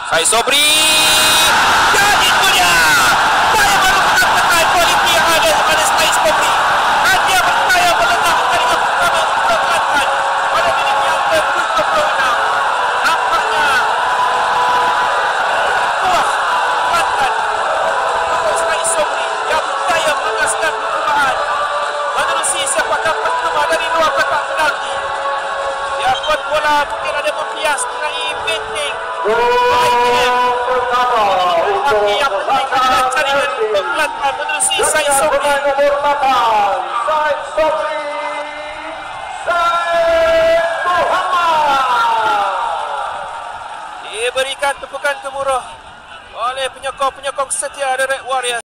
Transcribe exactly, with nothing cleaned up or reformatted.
Syed Sobri. Dan itu dia. Saya baru mengatakan kualiti yang ada kepada Syed Sobri. Dan dia berjaya meletak jaringan pertama untuk Kelantan pada minit yang ke tujuh puluh enam. Nampaknya puas Kelantan untuk Syed Sobri yang berjaya mengaskan perubahan menerusi sepakan pertama dari luar kotak penalti. Dia buat bola mungkin ada mempias mengenai benteng pertama untuk yang penting adalah jaringan untuk Kelantan menerusi Syed Sobri. Nomor delapan, Syed Sobri, Syed Muhammad. Diberikan tepukan gemuruh oleh penyokong-penyokong setia The Red Warriors.